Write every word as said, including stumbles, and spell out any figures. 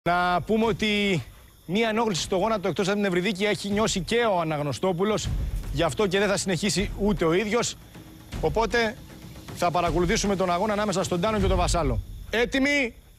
Να πούμε ότι μία ενόχληση στο γόνατο εκτός από την Ευρυδίκη έχει νιώσει και ο Αναγνωστόπουλος, γι' αυτό και δεν θα συνεχίσει ούτε ο ίδιος. Οπότε θα παρακολουθήσουμε τον αγώνα ανάμεσα στον Τάνο και τον Βασάλο. Έτοιμοι!